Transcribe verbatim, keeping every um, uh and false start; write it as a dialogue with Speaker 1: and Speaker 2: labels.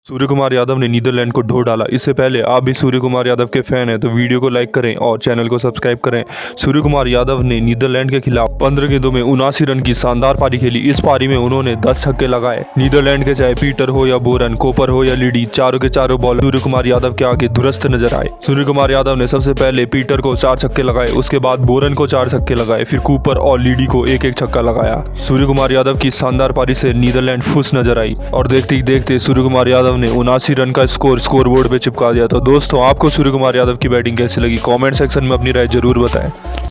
Speaker 1: सूर्य कुमार यादव ने नीदरलैंड को ढो डाला। इससे पहले आप भी सूर्य कुमार यादव के फैन हैं तो वीडियो को लाइक करें और चैनल को सब्सक्राइब करें। सूर्य कुमार यादव ने नीदरलैंड के खिलाफ पंद्रह गेंदों में उनासी रन की शानदार पारी खेली। इस पारी में उन्होंने दस छक्के लगाए। नीदरलैंड के चाहे पीटर हो या बोरन, कोपर हो या लीडी, चारों के चारों बॉलर सूर्य कुमार यादव के आगे दुरुस्त नजर आए। सूर्य कुमार यादव ने सबसे पहले पीटर को चार छक्के लगाए, उसके बाद बोरन को चार छक्के लगाए, फिर कूपर और लीडी को एक एक छक्का लगाया। सूर्य कुमार यादव की शानदार पारी से नीदरलैंड खुश नजर आई और देखते ही देखते सूर्य कुमार यादव ने उनासी रन का स्कोर स्कोर बोर्ड पे चिपका दिया। तो दोस्तों, आपको सूर्य कुमार यादव की बैटिंग कैसी लगी? कमेंट सेक्शन में अपनी राय जरूर बताएं।